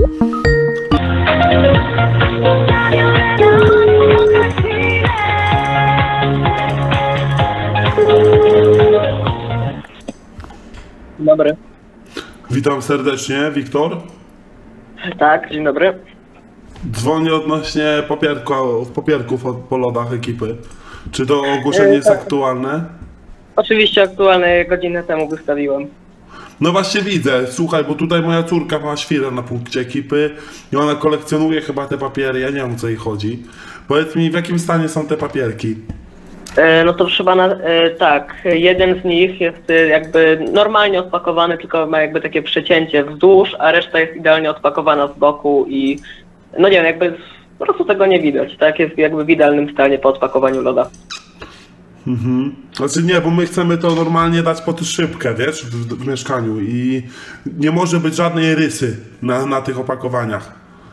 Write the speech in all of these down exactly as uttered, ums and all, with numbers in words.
Dzień dobry. Witam serdecznie, Wiktor. Tak, dzień dobry. Dzwonię odnośnie papierków, papierków po lodach ekipy. Czy to ogłoszenie jest aktualne? Oczywiście aktualne, godzinę temu wystawiłem. No właśnie widzę, słuchaj, bo tutaj moja córka ma świrę na punkcie ekipy i ona kolekcjonuje chyba te papiery, ja nie wiem, o co jej chodzi. Powiedz mi, w jakim stanie są te papierki? E, no to trzeba, na, e, tak, jeden z nich jest e, jakby normalnie odpakowany, tylko ma jakby takie przecięcie wzdłuż, a reszta jest idealnie odpakowana z boku i no nie wiem, jakby po prostu tego nie widać, tak, jest jakby w idealnym stanie po odpakowaniu loda. Mhm. Znaczy nie, bo my chcemy to normalnie dać pod szybkę, wiesz, w, w mieszkaniu i nie może być żadnej rysy na, na tych opakowaniach.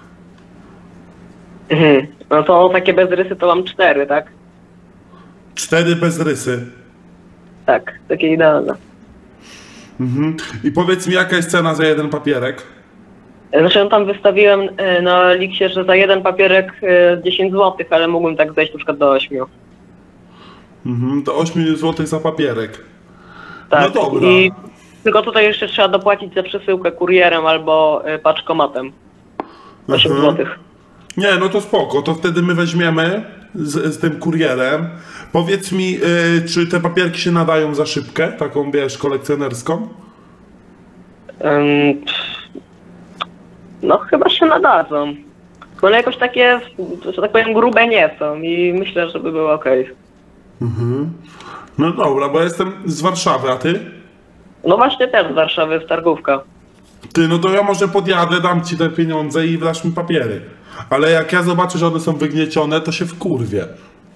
Mhm. No to takie bez rysy to mam cztery, tak? Cztery bez rysy. Tak, takie idealne. Mhm. I powiedz mi, jaka jest cena za jeden papierek? Znaczy ja tam wystawiłem e, na Liksie, że za jeden papierek e, dziesięć złotych, ale mógłbym tak zejść na przykład do ośmiu. Mhm, to osiem złotych za papierek. Tak, no dobra. I tylko tutaj jeszcze trzeba dopłacić za przesyłkę kurierem albo y, paczkomatem. osiem złotych. Nie, no to spoko, to wtedy my weźmiemy z, z tym kurierem. Powiedz mi, y, czy te papierki się nadają za szybkę, taką wiesz, kolekcjonerską? Um, no chyba się nadadzą. One jakoś takie, że tak powiem, grube nie są i myślę, że by było ok. Mhm. No dobra, bo jestem z Warszawy, a ty? No właśnie też z Warszawy, z Targówka. Ty, no to ja może podjadę, dam ci te pieniądze i dasz mi papiery. Ale jak ja zobaczę, że one są wygniecione, to się wkurwię.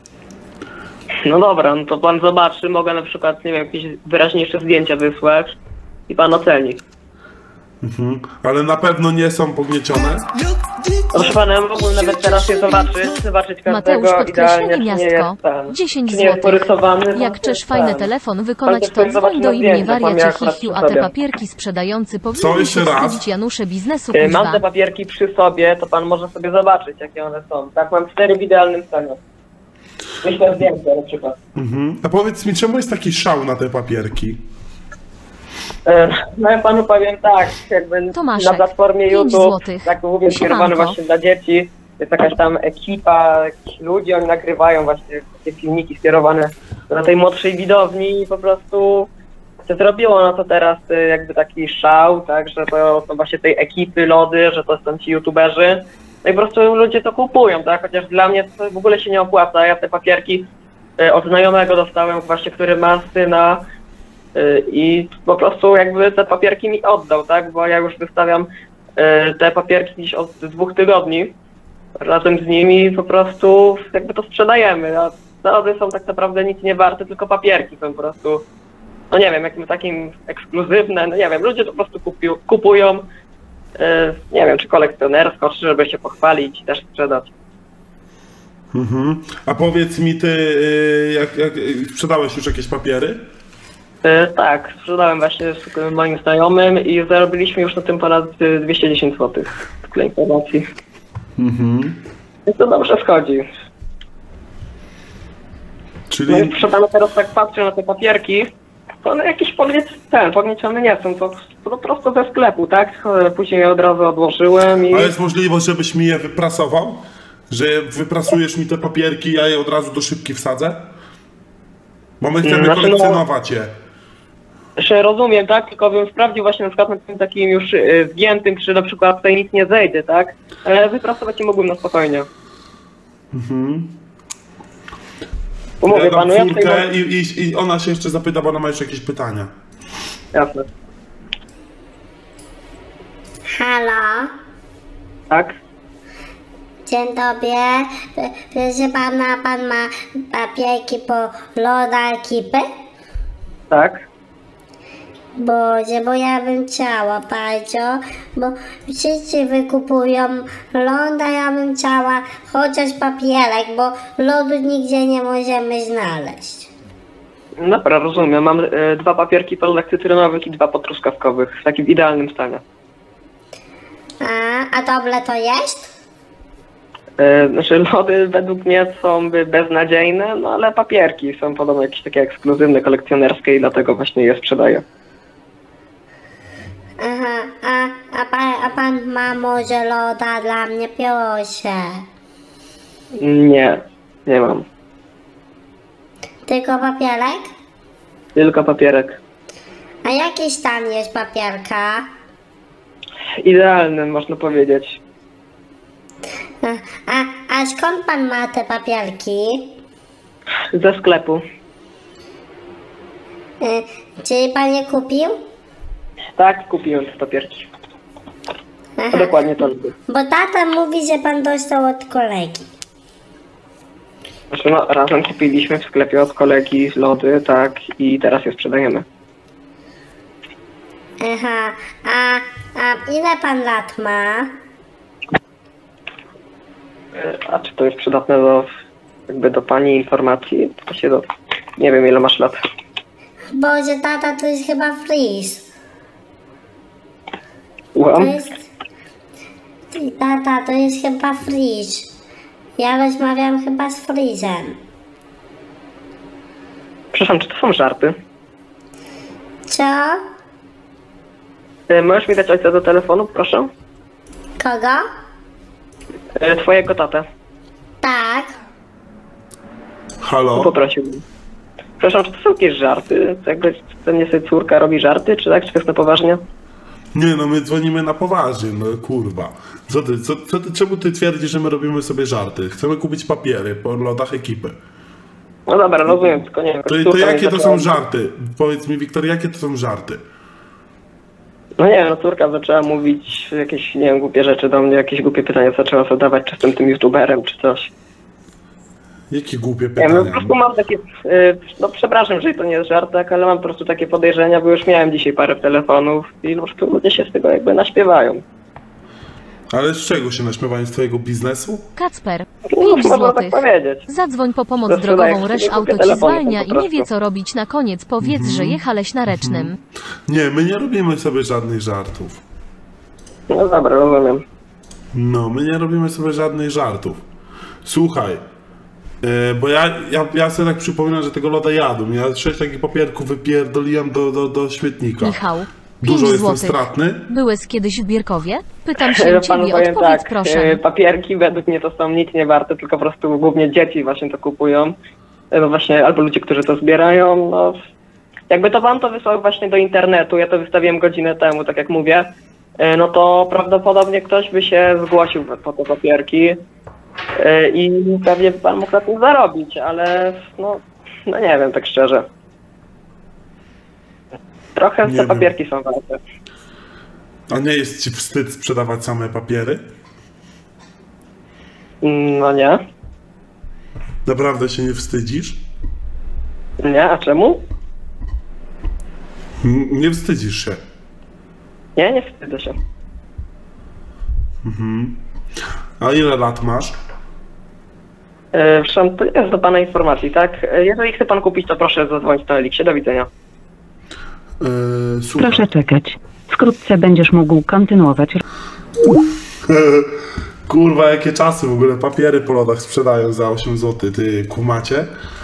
No dobra, no to pan zobaczy, mogę na przykład, nie wiem, jakieś wyraźniejsze zdjęcia wysłać i pan oceni. Mhm. Ale na pewno nie są pogniecione? Proszę pana, mógłbym nawet teraz je zobaczyć, zobaczyć każdego. Mateusz, podkreślenie idealnie, miastko. Ten, dziesięć nie jest złotych. porysowany, Jak czesz fajny telefon wykonać, Pan to też zobaczy dzwoń na do imię zdjęciu, pan wariacie miał akurat Hihiu, przy a te sobie. papierki sprzedający Co, powinni jeszcze się raz? wstydzić Janusze biznesu, Mam te kuźwa. papierki przy sobie, to pan może sobie zobaczyć, jakie one są. Tak, mam cztery w idealnym stanie. Myślę zdjęcia na przykład. Mhm. A powiedz mi, czemu jest taki szał na te papierki? E, No ja panu powiem tak, jakby Tomaszek, na platformie pięć YouTube, złotych. tak mówię, skierowany Siemanko. właśnie dla dzieci, jest jakaś tam ekipa, jakichś ludzi, oni nagrywają właśnie takie filmiki skierowane do tej młodszej widowni i po prostu się zrobiło na to teraz y, jakby taki szał, tak, że to są właśnie tej ekipy lody, że to są ci youtuberzy. No i po prostu ludzie to kupują, tak, chociaż dla mnie to w ogóle się nie opłaca, ja te papierki y, od znajomego dostałem właśnie, który ma syna, i po prostu jakby te papierki mi oddał, tak, bo ja już wystawiam te papierki gdzieś od dwóch tygodni razem z nimi po prostu jakby to sprzedajemy, a lody są tak naprawdę nic nie warte, tylko papierki są po prostu, no nie wiem, jakim takim ekskluzywne, no nie wiem, ludzie to po prostu kupiu, kupują, nie wiem, czy kolekcjonersko, czy żeby się pochwalić i też sprzedać. Mhm. A powiedz mi, ty, jak, jak sprzedałeś już jakieś papiery? E, tak, sprzedałem właśnie z moim znajomym i zarobiliśmy już na tym ponad dwieście dziesięć złotych dla informacji. Mhm. I to dobrze schodzi. Czyli... No i proszę pana, teraz tak patrzę na te papierki, to one jakieś pogniec... ten, pogniecione nie są, to, to po prostu ze sklepu, tak? Później je od razu odłożyłem i... A jest możliwość, żebyś mi je wyprasował? Że wyprasujesz mi te papierki, ja je od razu do szybki wsadzę? Bo my chcemy Znaczy, no- kolekcjonować je. Jeszcze rozumiem, tak? Tylko bym sprawdził właśnie na przykład na tym takim już y, zdjętym, czy na przykład tutaj nic nie zejdzie, tak? Ale wyprasować je mógłbym na spokojnie. Mhm. Bo mówię Ja dam panu, ja tutaj córkę mam... i, i, i ona się jeszcze zapyta, bo ona ma jeszcze jakieś pytania. Jasne. Halo, Tak? dzień dobry. P- Proszę pana, pan ma papierki po loda ekipy? Tak. Boże, bo ja bym chciała bardzo, bo wszyscy wykupują loda, ja bym chciała chociaż papierek, bo lodu nigdzie nie możemy znaleźć. Dobra, rozumiem. Mam y, dwa papierki po lodach cytrynowych i dwa po truskawkowych, w takim idealnym stanie. A, A dobre to jest? E, Znaczy lody według mnie są by beznadziejne, no ale papierki są podobno jakieś takie ekskluzywne, kolekcjonerskie i dlatego właśnie je sprzedaję. Aha, a, a, pan, a pan ma może loda dla mnie, proszę. Nie, nie mam. Tylko papierek? Tylko papierek. A jaki stan jest papierka? Idealny, można powiedzieć. A, a, a skąd pan ma te papierki? Ze sklepu. Y, czy pan je kupił? Tak, kupiłem te papierki. Aha. To dokładnie to lubię. Bo tata mówi, że pan dostał od kolegi. Znaczy no, razem kupiliśmy w sklepie od kolegi lody, tak, i teraz je sprzedajemy. Aha, a, a ile pan lat ma? E, A czy to jest przydatne do, jakby do pani informacji? To się do... Nie wiem, ile masz lat. Boże, tata, to jest chyba freeze. To Słucham? jest... Ty, tata, to jest chyba freeze. Ja rozmawiam chyba z freezem. Przepraszam, czy to są żarty? Co? E, Możesz mi dać ojca do telefonu, proszę? Kogo? E, Twojego tatę. Tak. Halo? Poprosiłbym. Przepraszam, czy to są jakieś żarty? To jakby ze mnie sobie córka robi żarty, czy tak? Czy to jest na poważnie? Nie no, my dzwonimy na poważnie, no kurwa. Co ty, co, co ty, czemu ty twierdzisz, że my robimy sobie żarty? Chcemy kupić papiery po lodach ekipy. No dobra, rozumiem, tylko nie wiem. To, to córka jakie mnie to zaczęła- są żarty? Powiedz mi, Wiktor, jakie to są żarty? No nie wiem, no córka zaczęła mówić jakieś, nie wiem, głupie rzeczy do mnie, jakieś głupie pytania zaczęła zadawać, czy jestem tym youtuberem, czy coś. Jakie głupie Nie wiem, no po pytania? prostu mam takie, y, no przepraszam, że to nie jest żart, tak, ale mam po prostu takie podejrzenia, bo już miałem dzisiaj parę telefonów i po prostu ludzie się z tego jakby naśpiewają. Ale z czego się naśmiewają, z twojego biznesu? Kacper, No, pięć można złotych. tak powiedzieć. Zadzwoń po pomoc To sprzedaję drogową, Resz sobie Auto ci telefony, zwalnia po i nie wie prostu. co robić na koniec. Powiedz, że jechałeś na Recznym. Nie, my nie robimy sobie żadnych żartów. No dobra, rozumiem. No, my nie robimy sobie żadnych żartów. Słuchaj, e, bo ja, ja, ja sobie tak przypominam, że tego loda jadłem. Ja sześć takich papierków wypierdoliłem do, do, do śmietnika. Michał, Dużo pięć jestem złotych. stratny? Byłeś kiedyś w Bierkowie? Pytam Ja się panu ciebie, powiem odpowiedz tak, proszę. e, papierki według mnie to są nic nie warte, tylko po prostu głównie dzieci właśnie to kupują. E, No właśnie, albo ludzie, którzy to zbierają, no... Jakby to wam to wysłał właśnie do internetu, ja to wystawiłem godzinę temu, tak jak mówię, e, no to prawdopodobnie ktoś by się zgłosił po te papierki e, i pewnie by pan mógł na tym zarobić, ale no, no nie wiem, tak szczerze. Trochę Nie te wiem. papierki są warte. A nie jest ci wstyd sprzedawać same papiery? No nie. Naprawdę się nie wstydzisz? Nie, a czemu? N- Nie wstydzisz się. Nie, nie wstydzę się. A ile lat masz? E, Przepraszam, to jest do pana informacji, tak? E, Jeżeli chce pan kupić, to proszę zadzwonić na Eliksie. Do widzenia. E, słuchaj. Proszę czekać. Wkrótce będziesz mógł kontynuować. Kurwa, jakie czasy w ogóle papiery po lodach sprzedają za osiem złotych, ty kumacie?